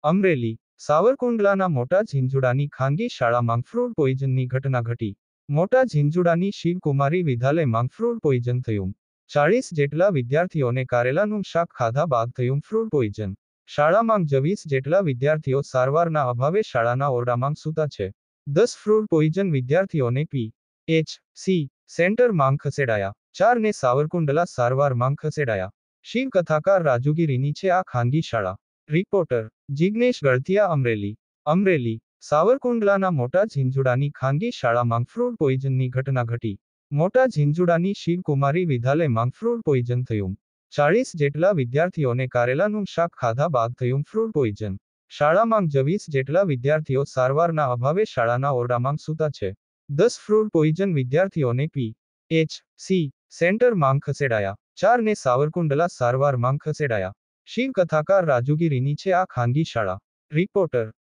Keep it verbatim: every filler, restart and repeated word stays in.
અમરેલી સાવરકુંડલાના મોટા ઝીંઝુડાની ખાનગી શાળામાં ફ્રૂડ પોઈઝનની ઘટના ઘટી. મોટા ઝીંઝુડાની શિવકુમારી વિદ્યાલયમાં ફ્રૂડ પોઈઝન થયું. ચાળીસ જેટલા વિદ્યાર્થીઓને કારેલાનું શાક ખાધા બાદ થયું ફ્રૂડ પોઈઝન. શાળામાં જવીસ જેટલા વિદ્યાર્થીઓ સારવારના અભાવે શાળાના ઓરડામાં સૂતા છે. દસ ફ્રૂડ પોઈઝન વિદ્યાર્થીઓને પી. એચ. સી. સેન્ટરમાં ખસેડાયા. ચારને સાવરકુંડલા સારવારમાં ખસેડાયા. શિવ કથાકાર રાજુગીરીની છે આ ખાનગી શાળા. રિપોર્ટર જિગ્નેશ ગળથિયા અમરેલી. અમરેલી સાવરકુંડલાના મોટા ઝીંઝુડાની ખાનગી શાળામાં ફ્રૂડ પોઈઝનની ઘટના ઘટી. મોટા ઝીંઝુડાની શિવકુમારી વિદ્યાલયમાં ફ્રૂડ પોઈઝન થયું. ચાળીસ જેટલા વિદ્યાર્થીઓને કારેલાનું શાક ખાધા બાદ થયું ફ્રૂડ પોઈઝન. શાળામાં જવીસ જેટલા વિદ્યાર્થીઓ સારવારના અભાવે શાળાના ઓરડામાં સૂતા છે. દસ ફ્રૂડ પોઈઝન વિદ્યાર્થીઓને પી. એચ. સી. સેન્ટરમાં ખસેડાયા. ચારને સાવરકુંડલા સારવારમાં ખસેડાયા. શિવ કથાકાર રાજુગીરીની છે આ ખાનગી શાળા. રિપોર્ટર